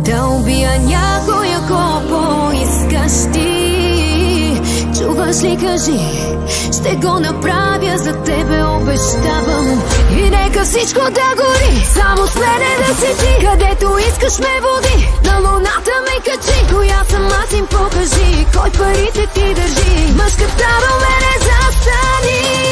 Да убия някой, ако поискаш ти. Чуваш ли, кажи, ще го направя за тебе, обещавам. И нека всичко да гори, само с мене да си ти. Където искаш ме води, на луната ме качи. Коя съм аз им покажи, кой парите ти държи. Мъжката до мене застани.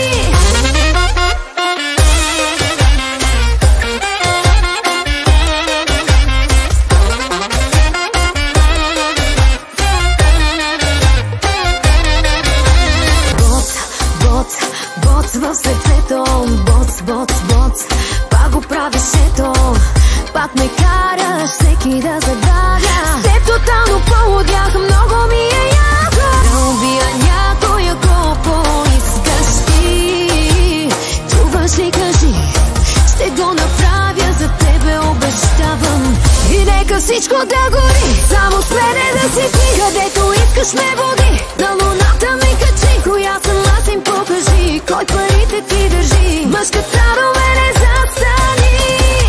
В сърцето, боц, боц, боц, пак го правиш ето. Пак ме караш всеки да забравя. С теб тотално полудях, много ми е яко. Да убия някой, ако поискаш ти. Чуваш ли, кажи, ще го направя за тебе, обещавам. И нека всичко да гори, само с мене да си ти. Където искаш ме води, на луната ме качи. Коя съм аз им покажи, кой парите ти държи. Мъжката до мене застани.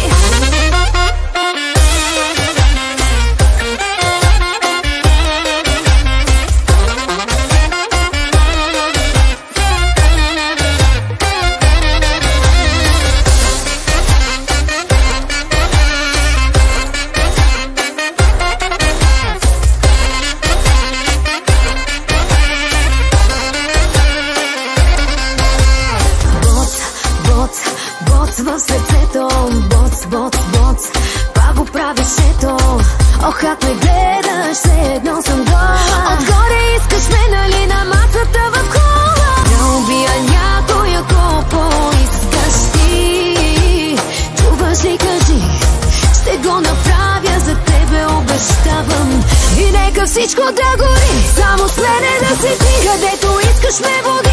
В сърцето, боц, боц, боц, пак го правиш ето. Ох, как ме гледаш, все едно съм гола. Отгоре искаш ме, нали, на масата в кола. Да убия някой, ако поискаш ти. Чуваш ли, кажи, ще го направя за тебе, обещавам. И нека всичко да гори, само с мене да си ти. Където искаш ме води,